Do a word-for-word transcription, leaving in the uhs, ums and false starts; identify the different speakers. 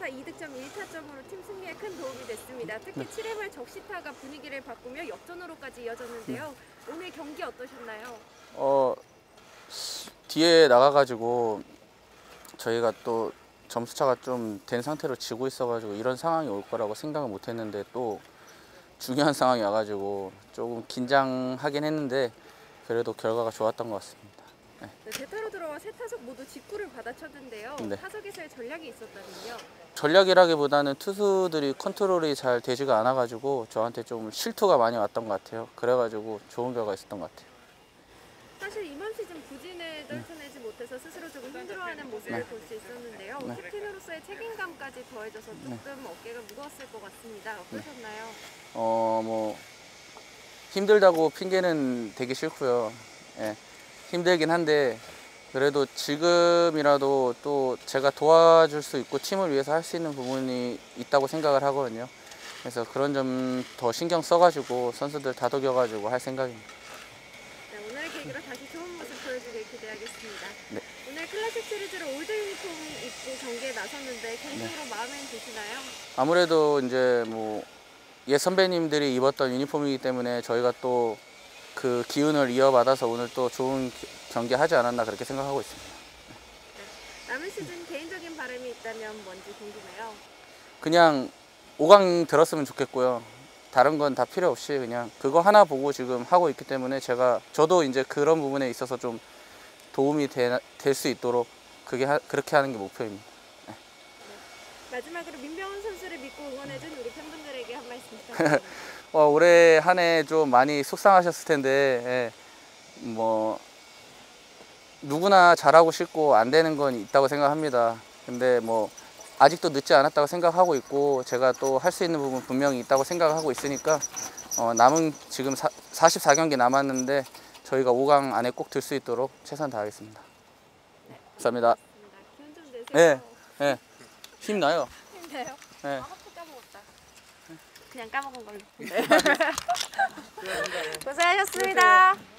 Speaker 1: 안타 이 득점 일 타점으로 팀 승리에 큰 도움이 됐습니다. 특히
Speaker 2: 네.
Speaker 1: 칠 회 말 적시타가 분위기를 바꾸며 역전으로까지 이어졌는데요. 네. 오늘 경기 어떠셨나요?
Speaker 2: 어, 뒤에 나가가지고 저희가 또 점수차가 좀 된 상태로 지고 있어가지고 이런 상황이 올 거라고 생각을 못 했는데 또 중요한 상황이 와가지고 조금 긴장하긴 했는데 그래도 결과가 좋았던 것 같습니다. 네.
Speaker 1: 네, 대타로 들어와 세 타석 모두 직구를 받아쳤는데요.
Speaker 2: 네.
Speaker 1: 타석에서의 전략이 있었다면요?
Speaker 2: 전략이라기보다는 투수들이 컨트롤이 잘 되지가 않아가지고 저한테 좀 실투가 많이 왔던 것 같아요. 그래가지고 좋은 결과가 있었던 것 같아요.
Speaker 1: 사실 이번 시즌 부진을 떨쳐내지 못해서 스스로 조금 힘들어하는 모습을
Speaker 2: 네.
Speaker 1: 볼 수 있었는데요.
Speaker 2: 네.
Speaker 1: 캡틴으로서의 책임감까지 더해져서 조금 네. 어깨가 무거웠을 것 같습니다. 어떠셨나요?
Speaker 2: 어, 뭐 힘들다고 핑계는 되기 싫고요. 예, 힘들긴 한데 그래도 지금이라도 또 제가 도와줄 수 있고 팀을 위해서 할 수 있는 부분이 있다고 생각을 하거든요. 그래서 그런 점 더 신경 써가지고 선수들 다독여가지고 할 생각입니다.
Speaker 1: 네, 오늘의 계기로 다시 좋은 모습 보여주길 기대하겠습니다.
Speaker 2: 네.
Speaker 1: 오늘 클래식 시리즈로 올드 유니폼 입고 경기에 나섰는데 개인적으로 네. 마음에 드시나요?
Speaker 2: 아무래도 이제 뭐 옛 선배님들이 입었던 유니폼이기 때문에 저희가 또 그 기운을 이어받아서 오늘 또 좋은 경기 하지 않았나 그렇게 생각하고 있습니다.
Speaker 1: 네. 남은 시즌 개인적인 바람이 있다면 뭔지 궁금해요.
Speaker 2: 그냥 오 강 들었으면 좋겠고요. 다른 건 다 필요 없이 그냥 그거 하나 보고 지금 하고 있기 때문에 제가 저도 이제 그런 부분에 있어서 좀 도움이 될 수 있도록 그게 하, 그렇게 하는 게 목표입니다. 네.
Speaker 1: 네. 마지막으로 민병헌 선수를 믿고 응원해준 우리 팬분들에게 한 말씀 부탁드립니다.
Speaker 2: 어, 올해 한 해 좀 많이 속상하셨을 텐데 예, 뭐 누구나 잘하고 싶고 안 되는 건 있다고 생각합니다. 근데 뭐 아직도 늦지 않았다고 생각하고 있고 제가 또 할 수 있는 부분 분명히 있다고 생각하고 있으니까 어, 남은 지금 사, 사십사 경기 남았는데 저희가 오 강 안에 꼭 들 수 있도록 최선 다하겠습니다.
Speaker 1: 네,
Speaker 2: 감사합니다.
Speaker 1: 기운 좀 내세요.
Speaker 2: 네, 네. 힘나요.
Speaker 1: 힘내요?
Speaker 2: 네.
Speaker 1: 아, 하프 까먹었다. 그냥 까먹은 걸로. 네. 고생하셨습니다.